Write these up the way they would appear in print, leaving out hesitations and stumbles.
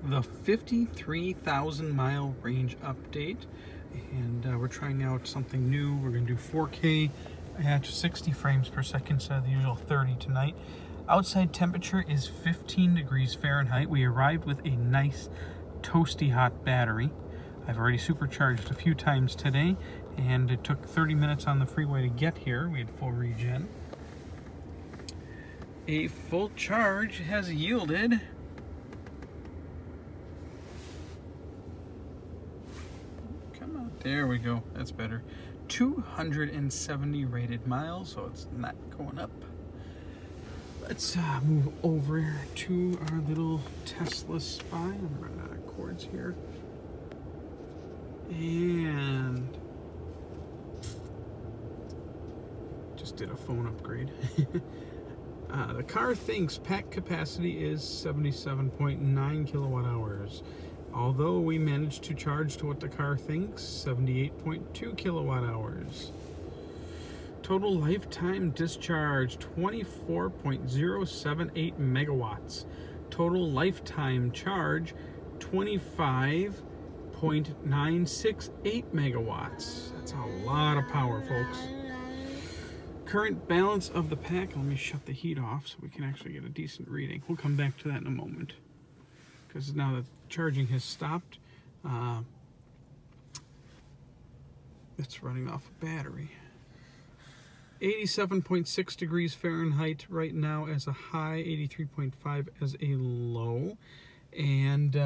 the 53,000 mile range update, and we're trying out something new. We're going to do 4K at 60 frames per second instead of the usual 30 tonight. Outside temperature is 15 degrees Fahrenheit. We arrived with a nice toasty hot battery. I've already supercharged a few times today, and it took 30 minutes on the freeway to get here. We had full regen. A full charge has yielded there we go, that's better. 270 rated miles, so it's not going up. Let's move over to our little Tesla Spy. I'm running out of cords here. And just did a phone upgrade. The car thinks pack capacity is 77.9 kilowatt hours. Although we managed to charge to what the car thinks, 78.2 kilowatt hours. Total lifetime discharge, 24.078 megawatts. Total lifetime charge, 25.968 megawatts. That's a lot of power, folks. Current balance of the pack, let me shut the heat off so we can actually get a decent reading. We'll come back to that in a moment, because now that charging has stopped, it's running off a battery. 87.6 degrees Fahrenheit right now as a high, 83.5 as a low, and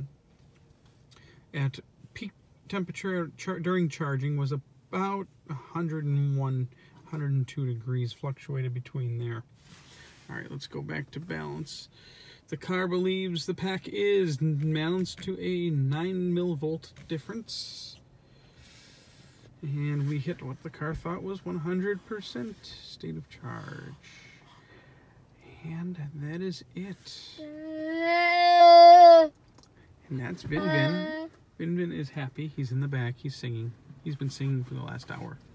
at peak temperature during charging was about 101, 102 degrees, fluctuated between there. All right, let's go back to balance. The car believes the pack is balanced to a 9 millivolt difference. And we hit what the car thought was 100% state of charge. And that is it. And that's Vin Vin. Vin Vin is happy. He's in the back. He's singing. He's been singing for the last hour.